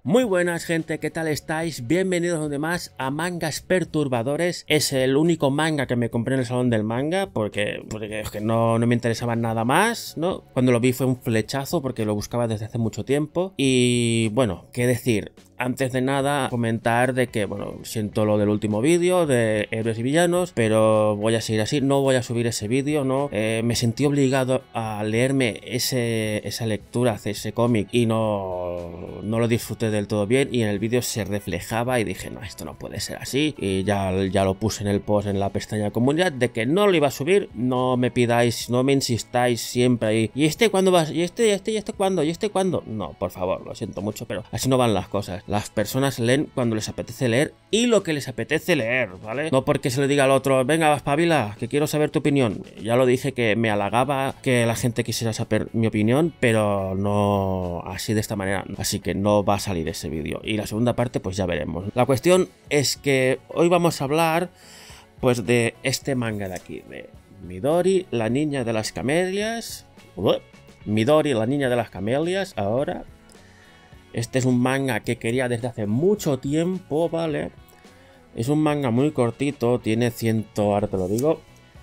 Muy buenas gente, ¿qué tal estáis? Bienvenidos donde más a Mangas Perturbadores. Es el único manga que me compré en el salón del manga porque es que no me interesaba nada más, ¿no? Cuando lo vi fue un flechazo porque lo buscaba desde hace mucho tiempo. Y bueno, qué decir. Antes de nada, comentar de que, bueno, siento lo del último vídeo de héroes y villanos, pero voy a seguir así, no voy a subir ese vídeo, ¿no? Me sentí obligado a leerme esa lectura, ese cómic, y no lo disfruté del todo bien, y en el vídeo se reflejaba y dije, no, esto no puede ser así, y ya lo puse en el post en la pestaña comunidad de que no lo iba a subir. No me pidáis, no me insistáis siempre ahí, ¿y este cuándo vas? ¿Y este cuándo? ¿Y este cuándo? No, por favor, lo siento mucho, pero así no van las cosas. Las personas leen cuando les apetece leer y lo que les apetece leer, ¿vale? No porque se le diga al otro, venga, espabila, que quiero saber tu opinión. Ya lo dije que me halagaba que la gente quisiera saber mi opinión, pero no así de esta manera. Así que no va a salir ese vídeo. Y la segunda parte, pues ya veremos. La cuestión es que hoy vamos a hablar, pues, de este manga de aquí, de Midori, la niña de las camelias. Midori, la niña de las camelias, ahora. Este es un manga que quería desde hace mucho tiempo, ¿vale? Es un manga muy cortito, tiene ahora te lo digo,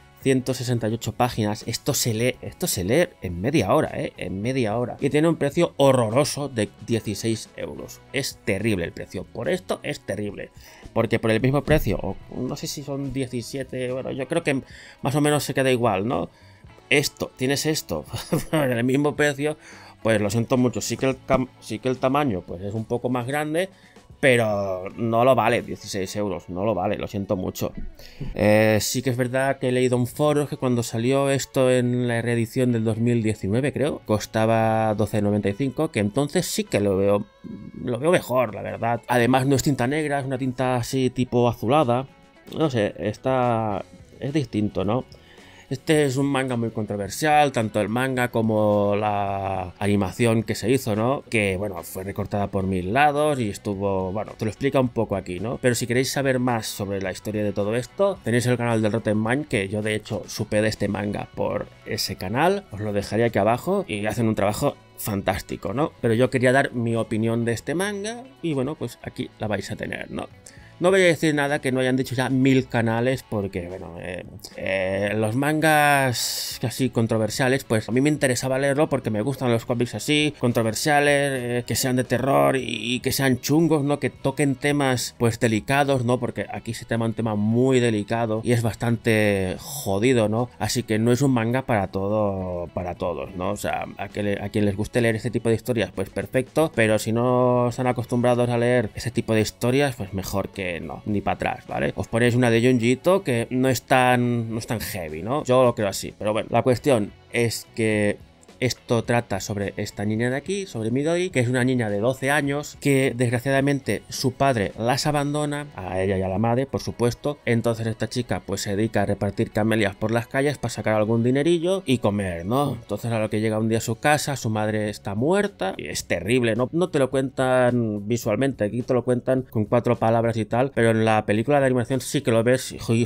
168 páginas. Esto se lee en media hora, en media hora. Y tiene un precio horroroso de 16 euros. Es terrible el precio. Por esto es terrible. Porque por el mismo precio, o no sé si son 17, bueno, yo creo que más o menos se queda igual, ¿no? Tienes esto por el mismo precio. Pues lo siento mucho, sí que el tamaño pues es un poco más grande, pero no lo vale, 16 euros, no lo vale, lo siento mucho. Sí que es verdad que he leído en foros que cuando salió esto en la reedición del 2019, creo, costaba 12,95, que entonces sí que lo veo mejor, la verdad. Además no es tinta negra, es una tinta así tipo azulada, no sé, es distinto, ¿no? Este es un manga muy controversial, tanto el manga como la animación que se hizo, ¿no? Que, bueno, fue recortada por 1000 lados y estuvo... Bueno, te lo explica un poco aquí, ¿no? Pero si queréis saber más sobre la historia de todo esto, tenéis el canal del Rotten Mind, que yo de hecho supe de este manga por ese canal. Os lo dejaré aquí abajo y hacen un trabajo fantástico, ¿no? Pero yo quería dar mi opinión de este manga y, bueno, pues aquí la vais a tener, ¿no? No voy a decir nada que no hayan dicho ya 1000 canales porque, bueno, los mangas así controversiales, pues a mí me interesaba leerlo porque me gustan los cómics así, controversiales, que sean de terror y que sean chungos, ¿no? Que toquen temas, pues, delicados, ¿no? Porque aquí se toma un tema muy delicado y es bastante jodido, ¿no? Así que no es un manga para todos, ¿no? O sea, a quien les guste leer este tipo de historias, pues perfecto, pero si no están acostumbrados a leer ese tipo de historias, pues mejor que no, ni para atrás, ¿vale? Os ponéis una de Junjito que no es tan heavy, ¿no? Yo lo creo así, pero bueno, la cuestión es que esto trata sobre esta niña de aquí, sobre Midori, que es una niña de 12 años que desgraciadamente su padre las abandona, a ella y a la madre, por supuesto. Entonces esta chica pues se dedica a repartir camelias por las calles para sacar algún dinerillo y comer, ¿no? Entonces a lo que llega un día a su casa, su madre está muerta y es terrible, no te lo cuentan visualmente, aquí te lo cuentan con 4 palabras y tal, pero en la película de animación sí que lo ves y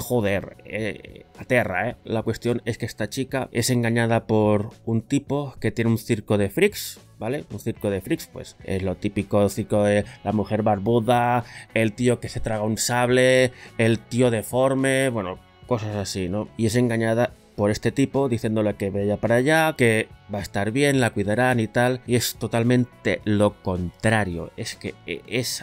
joder, aterra, La cuestión es que esta chica es engañada por un tipo que tiene un circo de freaks, ¿vale? Un circo de freaks, pues es lo típico circo de la mujer barbuda, el tío que se traga un sable, el tío deforme, bueno, cosas así, ¿no? Y es engañada por este tipo diciéndole que vaya para allá, que va a estar bien, la cuidarán y tal, y es totalmente lo contrario. Es que es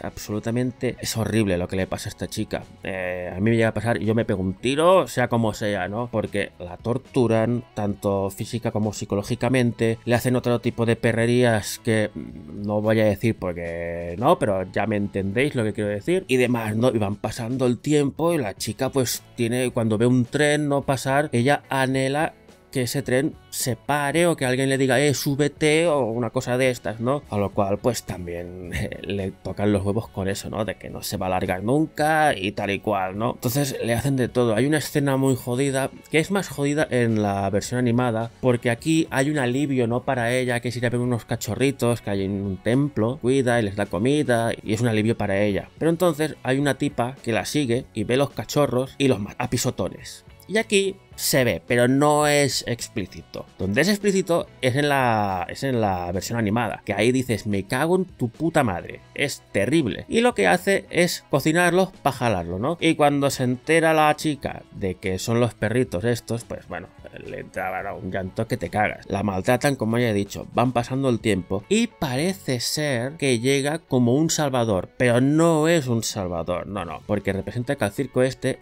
horrible lo que le pasa a esta chica. A mí me llega a pasar y yo me pego un tiro, sea como sea, ¿no? Porque la torturan, tanto física como psicológicamente, le hacen otro tipo de perrerías que no voy a decir porque no, pero ya me entendéis lo que quiero decir, y demás, ¿no? Y van pasando el tiempo y la chica pues cuando ve un tren no pasar, ella anhela que ese tren se pare o que alguien le diga súbete o una cosa de estas, ¿no? A lo cual pues también le tocan los huevos con eso, ¿no? De que no se va a largar nunca y tal y cual, ¿no? Entonces le hacen de todo. Hay una escena muy jodida, que es más jodida en la versión animada, porque aquí hay un alivio, ¿no? Para ella, que es ir a ver unos cachorritos que hay en un templo, cuida y les da comida y es un alivio para ella. Pero entonces hay una tipa que la sigue y ve los cachorros y los mata a pisotones. Y aquí se ve, pero no es explícito. Donde es explícito es en la versión animada, que ahí dices, me cago en tu puta madre, es terrible. Y lo que hace es cocinarlos para jalarlo, ¿no? Y cuando se entera la chica de que son los perritos estos, pues bueno, le entraba un llanto que te cagas. La maltratan, como ya he dicho, van pasando el tiempo y parece ser que llega como un salvador, pero no es un salvador, no, porque representa que el circo este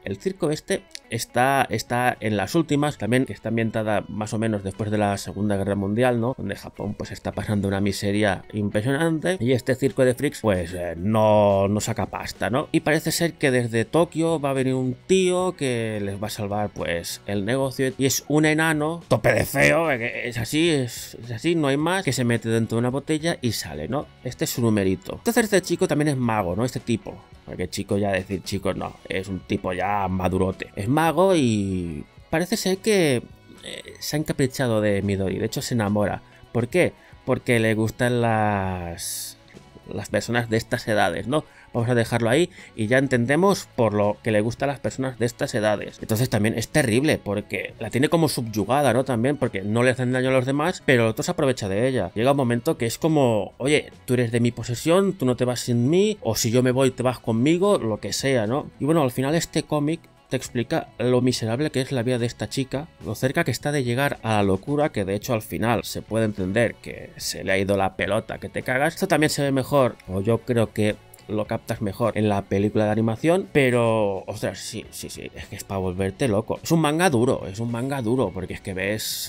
está en las últimas, también que está ambientada más o menos después de la Segunda Guerra Mundial, ¿no? Donde Japón pues está pasando una miseria impresionante y este circo de freaks pues no saca pasta, ¿no? Y parece ser que desde Tokio va a venir un tío que les va a salvar pues el negocio y es un enano, tope de feo, es así, no hay más, que se mete dentro de una botella y sale, ¿no? Este es su numerito. Entonces este chico también es mago, ¿no? Este tipo. Porque chico ya decir chico no, es un tipo ya madurote. Es mago y parece ser que se ha encaprichado de Midori, de hecho se enamora. ¿Por qué? Porque le gustan las personas de estas edades, ¿no? Vamos a dejarlo ahí y ya entendemos por lo que le gusta a las personas de estas edades. Entonces también es terrible porque la tiene como subyugada, ¿no? También porque no le hacen daño a los demás, pero el otro se aprovecha de ella. Llega un momento que es como, oye, tú eres de mi posesión, tú no te vas sin mí, o si yo me voy te vas conmigo, lo que sea, ¿no? Y bueno, al final este cómic te explica lo miserable que es la vida de esta chica, lo cerca que está de llegar a la locura, que de hecho al final se puede entender que se le ha ido la pelota, que te cagas. Esto también se ve mejor, o yo creo que lo captas mejor en la película de animación, pero ostras, sí, es que es para volverte loco. Es un manga duro, porque es que ves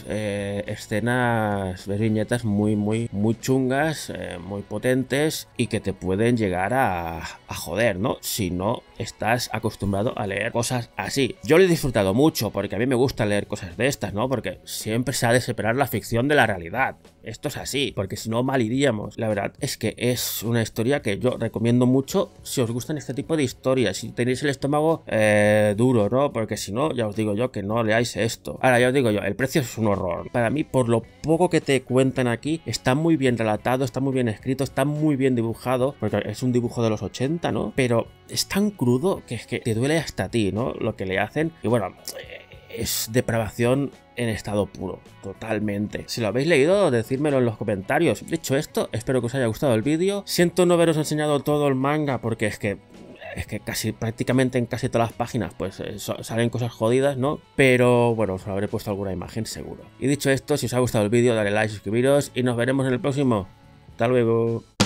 escenas, ves viñetas muy chungas, muy potentes y que te pueden llegar a joder, ¿no? Si no estás acostumbrado a leer cosas así. Yo lo he disfrutado mucho porque a mí me gusta leer cosas de estas, ¿no? Porque siempre se ha de separar la ficción de la realidad. Esto es así, porque si no mal iríamos. La verdad es que es una historia que yo recomiendo mucho si os gustan este tipo de historias, si tenéis el estómago duro, ¿no? Porque si no, ya os digo yo que no leáis esto. Ahora, ya os digo yo, el precio es un horror. Para mí, por lo poco que te cuentan aquí, está muy bien relatado, está muy bien escrito, está muy bien dibujado, porque es un dibujo de los 80, ¿no? Pero es tan crudo que es que te duele hasta a ti, ¿no? Lo que le hacen. Y bueno, es depravación en estado puro, totalmente. Si lo habéis leído, decídmelo en los comentarios. Dicho esto, espero que os haya gustado el vídeo. Siento no haberos enseñado todo el manga porque es que prácticamente en casi todas las páginas pues salen cosas jodidas, ¿no? Pero bueno, os habré puesto alguna imagen seguro. Y dicho esto, si os ha gustado el vídeo, dale like, suscribiros y nos veremos en el próximo. Hasta luego.